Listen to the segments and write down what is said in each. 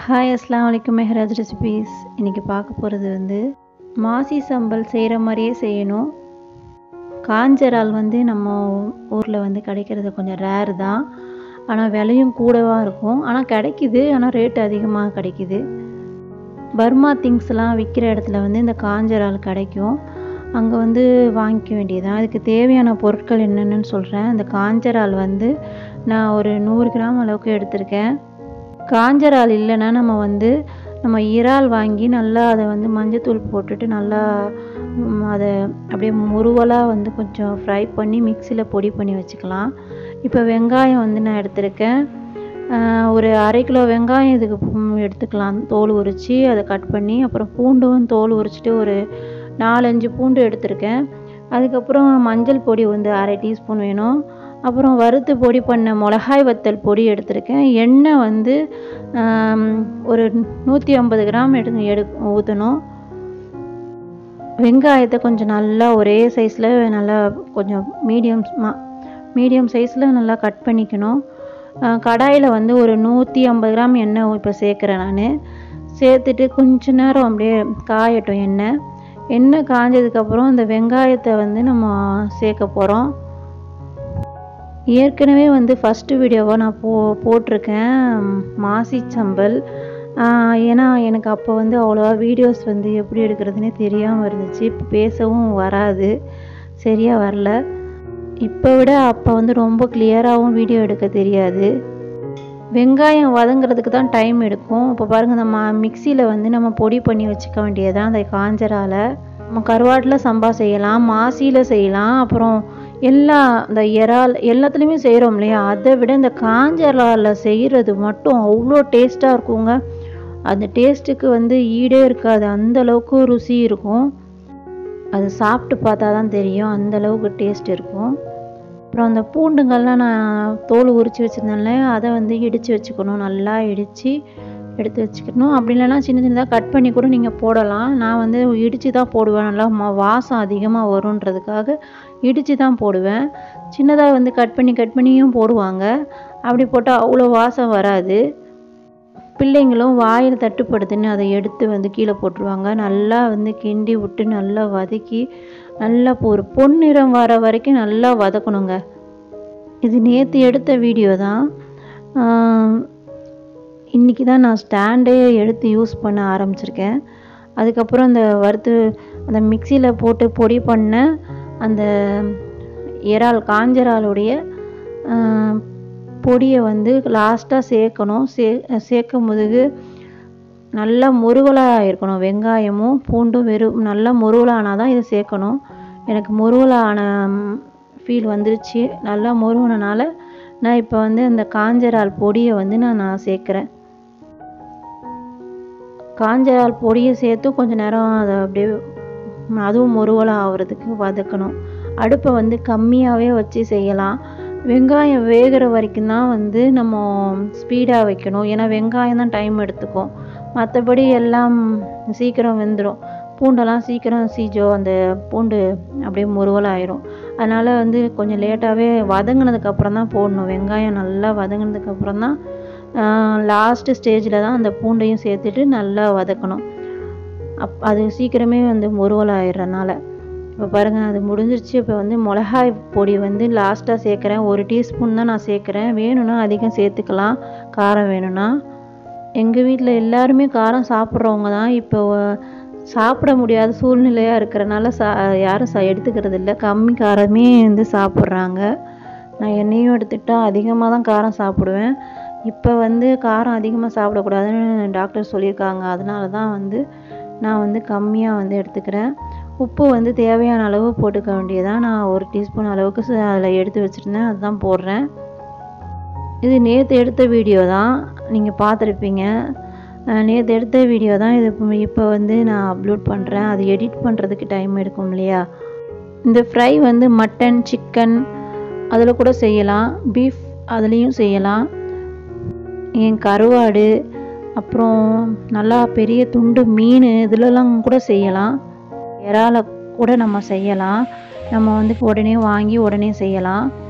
Hi அஸ்ஸலாமு அலைக்கும் Mehraj recipes. இன்றைக்கி பார்க்க போகிறது மாசி சம்பல் செய்கிற மாதிரியே செய்யணும். காஞ்ச இறால் நம்ம ஊரில் கிடைக்கிறது கொஞ்சம் ரேர் தான். ஆனால் விலையும் கூடவாக இருக்கும். ஆனால் கிடைக்கிது, ஆனால் ரேட் அதிகமாக கிடைக்கிது. பர்மா திங்ஸ்லாம் விற்கிற இடத்துல இந்த காஞ்ச இறால் கிடைக்கும். அங்கே வாங்கிக்க வேண்டியதான். அதுக்கு தேவையான பொருட்கள் என்னென்னு சொல்கிறேன். இந்த காஞ்ச இறால் நான் ஒரு 100 கிராம் அளவுக்கு எடுத்திருக்கேன். காஞ்ச இறால் இல்லைன்னா நம்ம இறால் வாங்கி நல்லா அதை மஞ்சத்தூள் போட்டுட்டு நல்லா அதை அப்படியே முறுவலாக கொஞ்சம் ஃப்ரை பண்ணி மிக்சியில் பொடி பண்ணி வச்சுக்கலாம். இப்போ வெங்காயம் நான் எடுத்திருக்கேன். ஒரு 1/2 கிலோ வெங்காயம் இதுக்கு எடுத்துக்கலாம். தோல் உரித்து அதை கட் பண்ணி, அப்புறம் பூண்டும் தோல் உரிச்சிட்டு ஒரு 4-5 பூண்டு எடுத்திருக்கேன். அதுக்கப்புறம் மஞ்சள் பொடி 1/2 டீஸ்பூன் வேணும். அப்புறம் வறுத்து பொடி பண்ண மிளகாய் வத்தல் பொடி எடுத்திருக்கேன். எண்ணெய் ஒரு 150 கிராம் ஊற்றணும். வெங்காயத்தை கொஞ்சம் நல்லா ஒரே சைஸில் நல்லா கொஞ்சம் மீடியம் சைஸில் நல்லா கட் பண்ணிக்கணும். கடாயில் ஒரு 150 கிராம் எண்ணெய் இப்போ சேர்க்குறேன். நான் சேர்த்துட்டு கொஞ்ச நேரம் அப்படியே காயட்டும். எண்ணெய் காஞ்சதுக்கப்புறம் இந்த வெங்காயத்தை நம்ம சேர்க்க போகிறோம். ஏற்கனவே ஃபஸ்ட்டு வீடியோவை நான் போட்டிருக்கேன் மாசி சம்பல். ஏன்னா எனக்கு அப்போ அவ்வளோவா வீடியோஸ் எப்படி எடுக்கிறதுனே தெரியாமல் இருந்துச்சு. இப்போ பேசவும் வராது, சரியாக வரல. இப்போ விட அப்போ ரொம்ப கிளியராகவும் வீடியோ எடுக்க தெரியாது. வெங்காயம் வதங்கிறதுக்கு தான் டைம் எடுக்கும். இப்போ பாருங்கள், நம்ம மிக்சியில் நம்ம பொடி பண்ணி வச்சுக்க வேண்டியதான். அந்த காஞ்ச இறாலை நம்ம கருவாட்டில் சம்பா செய்யலாம், மாசியில் செய்யலாம். அப்புறம் இந்த இறால் எல்லாத்துலேயுமே செய்கிறோம் இல்லையா, அதை விட இந்த காஞ்ச இறாலில் செய்கிறது மட்டும் அவ்வளோ டேஸ்ட்டாக இருக்குங்க. அந்த டேஸ்ட்டுக்கு ஈடே இருக்காது. அந்தளவுக்கு ருசி இருக்கும். அது சாப்பிட்டு பார்த்தா தான் தெரியும், அந்தளவுக்கு டேஸ்ட் இருக்கும். அப்புறம் அந்த பூண்டுங்கள்லாம் நான் தோல் உரித்து வச்சுருந்தேன்ல, அதை இடித்து வச்சுக்கணும். நல்லா இடித்து எடுத்து வச்சுக்கணும். அப்படி இல்லைன்னா சின்னதாக கட் பண்ணி கூட நீங்கள் போடலாம். நான் இடித்து தான் போடுவேன். நல்லா வாசம் அதிகமாக வருன்றதுக்காக இடித்து தான் போடுவேன். சின்னதாக கட் பண்ணியும் போடுவாங்க. அப்படி போட்டால் அவ்வளோ வாசம் வராது. பிள்ளைங்களும் வாயில் தட்டுப்படுதுன்னு அதை எடுத்து கீழே போட்டுருவாங்க. நல்லா கிண்டி விட்டு நல்லா வதக்கி நல்லா ஒரு பொன்னிறம் வர வரைக்கும் நல்லா வதக்கணுங்க. இது நேற்று எடுத்த வீடியோ தான். இன்றைக்கி தான் நான் ஸ்டாண்டே எடுத்து யூஸ் பண்ண ஆரம்பிச்சிருக்கேன். அதுக்கப்புறம் அந்த மிக்சியில் போட்டு பொடி பண்ண அந்த காஞ்ச இறாலுடைய பொடியை லாஸ்ட்டாக சேர்க்கணும். சேர்க்கும் போது நல்லா முறுவலாக இருக்கணும். வெங்காயமும் பூண்டும் நல்லா முறுவலானால் தான் இதை சேர்க்கணும். எனக்கு முறுவலான ஃபீல் வந்துருச்சு. நல்லா முறுவனால நான் இப்போ அந்த காஞ்ச இறால் பொடியை நான் சேர்க்குறேன். காஞ்ச இறால் பொடியை சேர்த்து கொஞ்சம் நேரம் அதை அப்படியே அதுவும் முறுவலாக ஆகிறதுக்கு வதக்கணும். அடுப்பை கம்மியாகவே வச்சு செய்யலாம். வெங்காயம் வேகிற வரைக்கும் தான் நம்ம ஸ்பீடாக வைக்கணும். ஏன்னா வெங்காயம் தான் டைம் எடுத்துக்கும். மற்றபடி எல்லாம் சீக்கிரம் வெந்துடும். பூண்டெல்லாம் சீக்கிரம் அந்த பூண்டு அப்படியே முறுவலாயிரும். அதனால் கொஞ்சம் லேட்டாகவே வதங்கினதுக்கப்புறம் தான் போடணும். வெங்காயம் நல்லா வதங்கினதுக்கப்புறம் தான் லாஸ்ட்டு ஸ்டேஜில் தான் அந்த பூண்டையும் சேர்த்துட்டு நல்லா வதக்கணும். அது சீக்கிரமே முறுவலாயிடுறனால. இப்போ பாருங்கள், அது முடிஞ்சிருச்சு. இப்போ மிளகாய் பொடி லாஸ்ட்டாக சேர்க்குறேன். 1 டீஸ்பூன் தான் நான் சேர்க்குறேன். வேணும்னா அதிகம் சேர்த்துக்கலாம், காரம் வேணும்னா. எங்கள் வீட்டில் எல்லாருமே காரம் சாப்பிட்றவங்க தான். இப்போ சாப்பிட முடியாத சூழ்நிலையாக இருக்கிறனால யாரும் எடுத்துக்கிறது இல்லை. கம்மி காரமே சாப்பிட்றாங்க. நான் என்னையும் எடுத்துக்கிட்டால் அதிகமாக தான் காரம் சாப்பிடுவேன். இப்போ காரம் அதிகமாக சாப்பிடக்கூடாதுன்னு டாக்டர் சொல்லியிருக்காங்க. அதனால தான் நான் கம்மியாக எடுத்துக்கிறேன். உப்பு தேவையான அளவு போட்டுக்க வேண்டியதான். நான் 1 டீஸ்பூன் அளவுக்கு அதில் எடுத்து வச்சுருந்தேன், அதுதான் போடுறேன். இது நேற்று எடுத்த வீடியோ தான், நீங்கள் பார்த்துருப்பீங்க. நேற்று எடுத்த வீடியோ தான் இது இப்போ நான் அப்லோட் பண்ணுறேன். அது எடிட் பண்ணுறதுக்கு டைம் எடுக்கும் இல்லையா. இந்த ஃப்ரை மட்டன், சிக்கன் அதில் கூட செய்யலாம். பீஃப் அதுலேயும் செய்யலாம். கருவாடு, அப்புறம் நல்லா பெரிய துண்டு மீன் இதிலெல்லாம் கூட செய்யலாம். இறாலை கூட நம்ம செய்யலாம். நம்ம உடனே வாங்கி உடனே செய்யலாம்.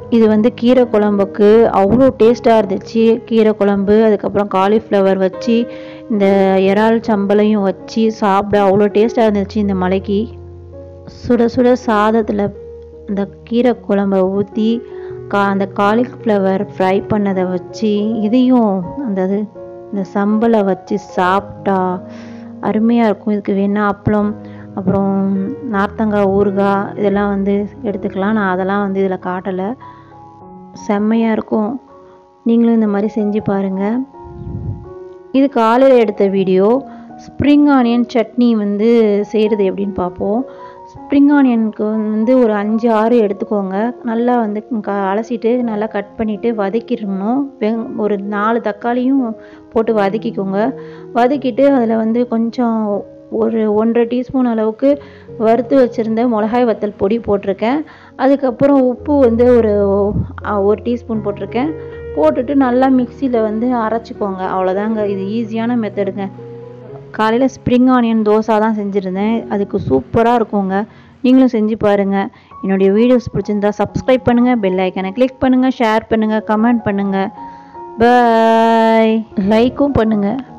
இது வந்து கீரை குழம்புக்கு அவ்வளோ டேஸ்ட்டாக இருந்துச்சு. கீரை குழம்பு, அதுக்கப்புறம் காலிஃப்ளவர் வச்சு இந்த இறால் சம்பளையும் வச்சு சாப்பிட அவ்வளோ டேஸ்ட்டாக இருந்துச்சு. இந்த மழைக்கு சுட சுட சாதத்தில் இந்த கீரை குழம்பை ஊற்றி அந்த காலிஃப்ளவர் ஃப்ரை பண்ணதை வச்சு இதையும் இந்த சம்பளை வச்சு சாப்பிட்டா அருமையாக இருக்கும். இதுக்கு வேணால் அப்பளம், அப்புறம் நார்த்தங்காய் ஊறுகாய் இதெல்லாம் வந்து எடுத்துக்கலாம். நான் அதெல்லாம் வந்து இதில் காட்டலை. செம்மையாக இருக்கும். நீங்களும் இந்த மாதிரி செஞ்சு பாருங்கள். இது காலையில் எடுத்த வீடியோ. ஸ்ப்ரிங் ஆனியன் சட்னி வந்து செய்கிறது எப்படின்னு பார்ப்போம். ஸ்ப்ரிங் ஆனியனுக்கு வந்து ஒரு 5-6 எடுத்துக்கோங்க. நல்லா வந்து அலசிட்டு நல்லா கட் பண்ணிவிட்டு வதக்கிடணும். ஒரு 4 தக்காளியும் போட்டு வதக்கிக்கோங்க. வதக்கிட்டு அதில் வந்து கொஞ்சம் ஒரு 1.5 டீஸ்பூன் அளவுக்கு வறுத்து வச்சுருந்த மிளகாய் வத்தல் பொடி போட்டிருக்கேன். அதுக்கப்புறம் உப்பு வந்து ஒரு டீஸ்பூன் போட்டிருக்கேன். போட்டுட்டு நல்லா மிக்சியில் வந்து அரைச்சிக்கோங்க. அவ்வளோதாங்க. இது ஈஸியான மெத்தடுங்க. காலையில் ஸ்ப்ரிங் ஆனியன் தோசை தான் செஞ்சுருந்தேன். அதுக்கு சூப்பராக இருக்குங்க. நீங்களும் செஞ்சு பாருங்கள். என்னுடைய வீடியோஸ் பிடிச்சிருந்தா சப்ஸ்கிரைப் பண்ணுங்கள், பெல் ஐக்கனை கிளிக் பண்ணுங்கள், ஷேர் பண்ணுங்கள், கமெண்ட் பண்ணுங்கள். பாய். லைக்கும் பண்ணுங்கள்.